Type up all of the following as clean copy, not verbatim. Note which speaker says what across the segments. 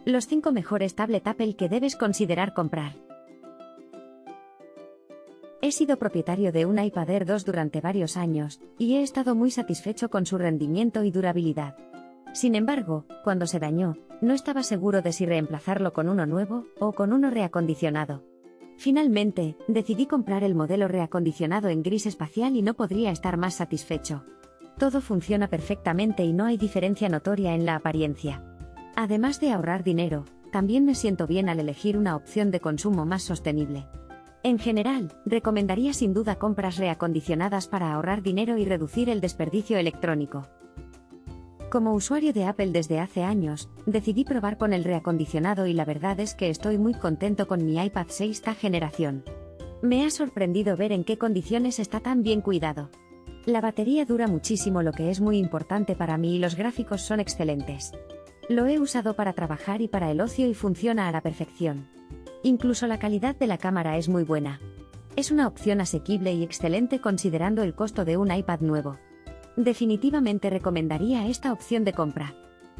Speaker 1: Los 5 mejores tablet Apple que debes considerar comprar. He sido propietario de un iPad Air 2 durante varios años, y he estado muy satisfecho con su rendimiento y durabilidad. Sin embargo, cuando se dañó, no estaba seguro de si reemplazarlo con uno nuevo o con uno reacondicionado. Finalmente, decidí comprar el modelo reacondicionado en gris espacial y no podría estar más satisfecho. Todo funciona perfectamente y no hay diferencia notoria en la apariencia. Además de ahorrar dinero, también me siento bien al elegir una opción de consumo más sostenible. En general, recomendaría sin duda compras reacondicionadas para ahorrar dinero y reducir el desperdicio electrónico. Como usuario de Apple desde hace años, decidí probar con el reacondicionado y la verdad es que estoy muy contento con mi iPad 6th generación. Me ha sorprendido ver en qué condiciones está tan bien cuidado. La batería dura muchísimo, lo que es muy importante para mí, y los gráficos son excelentes. Lo he usado para trabajar y para el ocio y funciona a la perfección. Incluso la calidad de la cámara es muy buena. Es una opción asequible y excelente considerando el costo de un iPad nuevo. Definitivamente recomendaría esta opción de compra.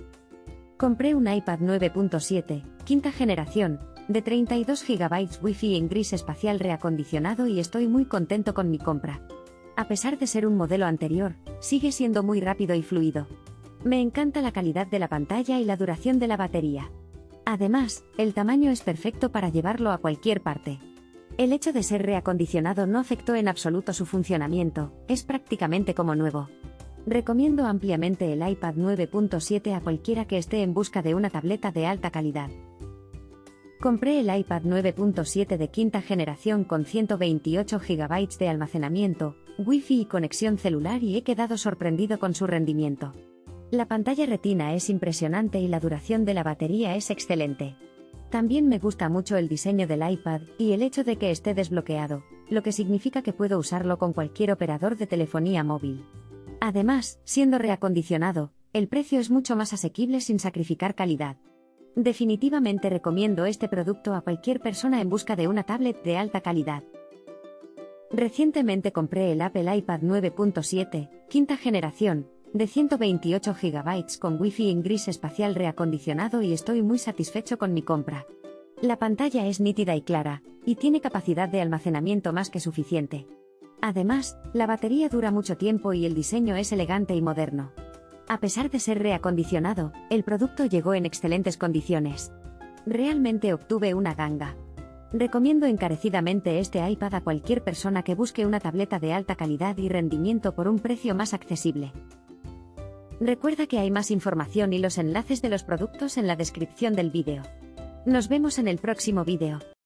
Speaker 1: Compré un iPad 9.7, quinta generación, de 32 GB Wi-Fi en gris espacial reacondicionado y estoy muy contento con mi compra. A pesar de ser un modelo anterior, sigue siendo muy rápido y fluido. Me encanta la calidad de la pantalla y la duración de la batería. Además, el tamaño es perfecto para llevarlo a cualquier parte. El hecho de ser reacondicionado no afectó en absoluto su funcionamiento, es prácticamente como nuevo. Recomiendo ampliamente el iPad 9.7 a cualquiera que esté en busca de una tableta de alta calidad. Compré el iPad 9.7 de quinta generación con 128 GB de almacenamiento, Wi-Fi y conexión celular y he quedado sorprendido con su rendimiento. La pantalla Retina es impresionante y la duración de la batería es excelente. También me gusta mucho el diseño del iPad y el hecho de que esté desbloqueado, lo que significa que puedo usarlo con cualquier operador de telefonía móvil. Además, siendo reacondicionado, el precio es mucho más asequible sin sacrificar calidad. Definitivamente recomiendo este producto a cualquier persona en busca de una tablet de alta calidad. Recientemente compré el Apple iPad 9.7, quinta generación, de 128 GB con Wi-Fi en gris espacial reacondicionado y estoy muy satisfecho con mi compra. La pantalla es nítida y clara, y tiene capacidad de almacenamiento más que suficiente. Además, la batería dura mucho tiempo y el diseño es elegante y moderno. A pesar de ser reacondicionado, el producto llegó en excelentes condiciones. Realmente obtuve una ganga. Recomiendo encarecidamente este iPad a cualquier persona que busque una tableta de alta calidad y rendimiento por un precio más accesible. Recuerda que hay más información y los enlaces de los productos en la descripción del vídeo. Nos vemos en el próximo vídeo.